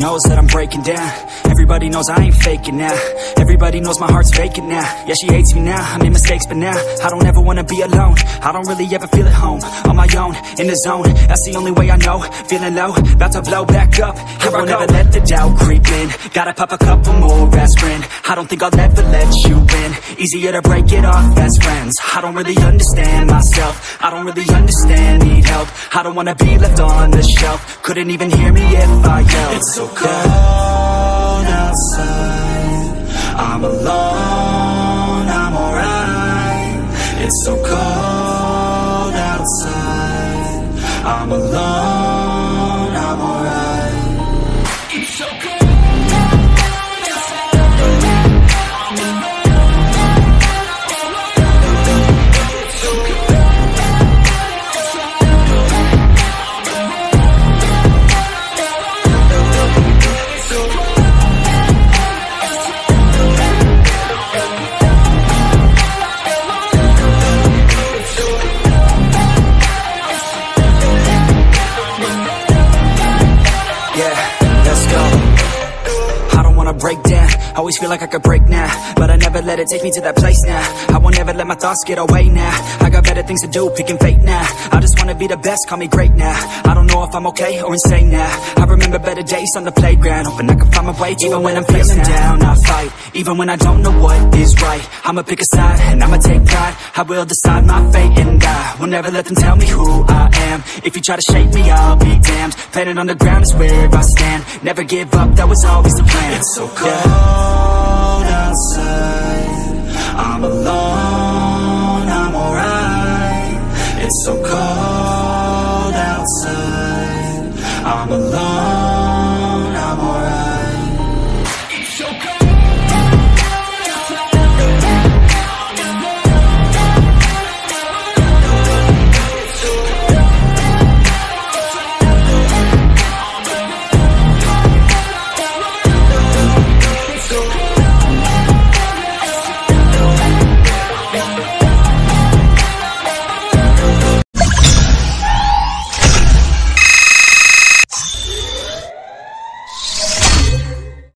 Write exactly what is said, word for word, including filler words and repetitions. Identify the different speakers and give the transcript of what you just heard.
Speaker 1: knows that I'm breaking down. Everybody knows I ain't faking now. Everybody knows my heart's vacant now. Yeah, she hates me now, I made mistakes, but now I don't ever wanna be alone. I don't really ever feel at home. On my own, in the zone, that's the only way I know. Feeling low, about to blow back up. Here I won't ever let the doubt creep in. Gotta pop a couple more aspirin. I don't think I'll ever let you in. Easier to break it off as friends. I don't really understand myself. I don't really understand, need help. I don't wanna be left on the shelf. Couldn't even hear me if I yelled. It's so cold outside, I'm alone, I'm alright. It's so cold outside, I'm alone, I'm alright. It's so cold. Break down, always feel like I could break now, but I never let it take me to that place now. I won't ever let my thoughts get away now. I got better things to do, picking fate now. I just wanna be the best, call me great now. I don't know if I'm okay or insane now. I remember better days on the playground, hoping I can find my way. Even when I'm feeling down, I fight. Even when I don't know what is right, I'ma pick a side and I'ma take pride. I will decide my fate and I will never let them tell me who I am. If you try to shake me, I'll be damned. Planet on the ground is where I stand. Never give up, that was always the plan.